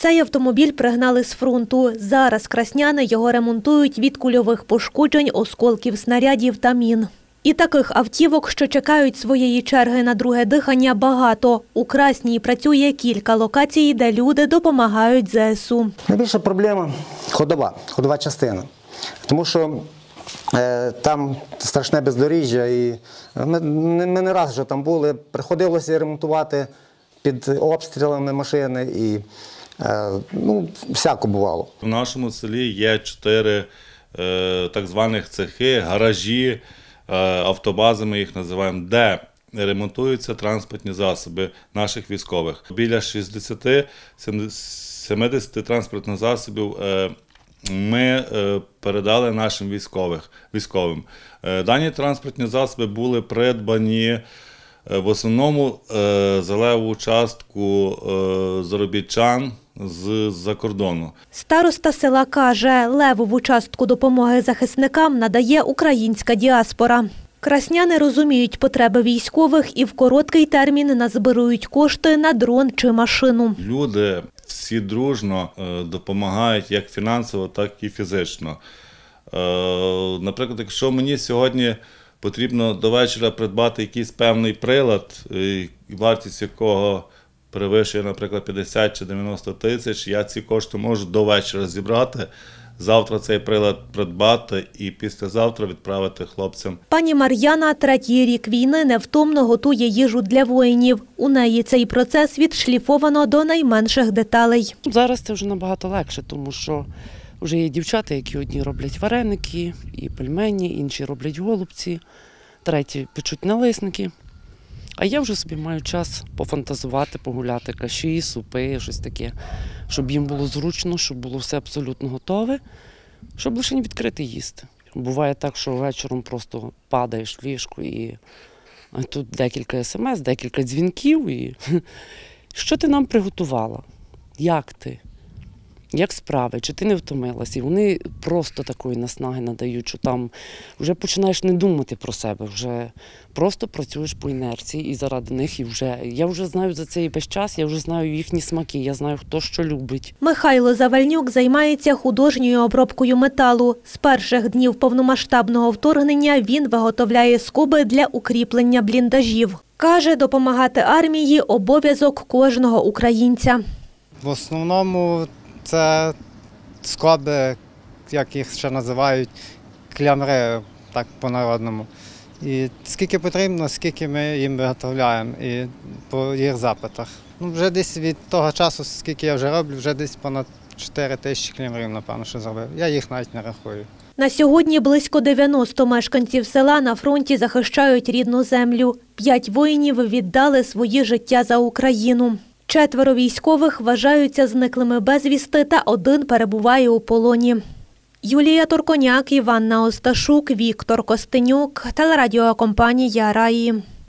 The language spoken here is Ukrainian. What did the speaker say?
Цей автомобіль пригнали з фронту. Зараз красняни його ремонтують від кульових пошкоджень, осколків снарядів та мін. І таких автівок, що чекають своєї черги на друге дихання, багато. У Красній працює кілька локацій, де люди допомагають ЗСУ. Найбільша проблема – ходова частина. Тому що там страшне бездоріжжя, і ми не раз вже там були, приходилося ремонтувати під обстрілами машини, і всяко бувало. В нашому селі є 4 так званих цехи, гаражі, автобази ми їх називаємо, де ремонтуються транспортні засоби наших військових. Біля 60-70 транспортних засобів ми передали нашим військовим. Дані транспортні засоби були придбані в основному за левову частку заробітчан з-за кордону. Староста села каже, левову частку допомоги захисникам надає українська діаспора. Красняни розуміють потреби військових і в короткий термін назбирують кошти на дрон чи машину. Люди всі дружно допомагають як фінансово, так і фізично. Наприклад, якщо мені сьогодні потрібно до вечора придбати якийсь певний прилад, вартість якого перевищує, наприклад, 50 чи 90 тисяч, я ці кошти можу до вечора зібрати, завтра цей прилад придбати і післязавтра відправити хлопцям. Пані Мар'яна 3-й рік війни невтомно готує їжу для воїнів. У неї цей процес відшліфовано до найменших деталей. Зараз це вже набагато легше, тому що вже є дівчата, які одні роблять вареники і пельмені, інші роблять голубці, треті печуть налисники. А я вже собі маю час пофантазувати, погуляти, каші, супи, щось таке, щоб їм було зручно, щоб було все абсолютно готове, щоб лише не відкрити їсти. Буває так, що вечором просто падаєш в ліжку і тут декілька смс, декілька дзвінків і що ти нам приготувала? Як ти? Як справи? Чи ти не втомилась? І вони просто такої наснаги надають, що там вже починаєш не думати про себе, вже просто працюєш по інерції і заради них, і я вже знаю за цей весь час, я вже знаю їхні смаки, я знаю, хто що любить. Михайло Завальнюк займається художньою обробкою металу. З перших днів повномасштабного вторгнення він виготовляє скоби для укріплення бліндажів. Каже, допомагати армії – обов'язок кожного українця. В основному це скоби, як їх ще називають, клямри, так по-народному. І скільки потрібно, скільки ми їм виготовляємо і по їх запитах. Вже десь від того часу, скільки я вже роблю, вже десь понад 4 тисячі клямрів, напевно, що зробив. Я їх навіть не рахую. На сьогодні близько 90 мешканців села на фронті захищають рідну землю. 5 воїнів віддали свої життя за Україну. 4 військових вважаються зниклими безвісти та 1 перебуває у полоні. Юлія Турконяк, Іванна Осташук, Віктор Костенюк, телерадіокомпанія «Раї».